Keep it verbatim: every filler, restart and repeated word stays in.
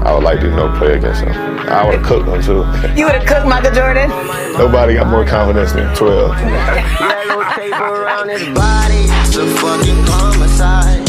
I would like to, you know, play against him. I would have cooked him too. You would have cooked Michael Jordan? Nobody got more confidence than twelve. Yellow tape around his body, it's a fucking homicide.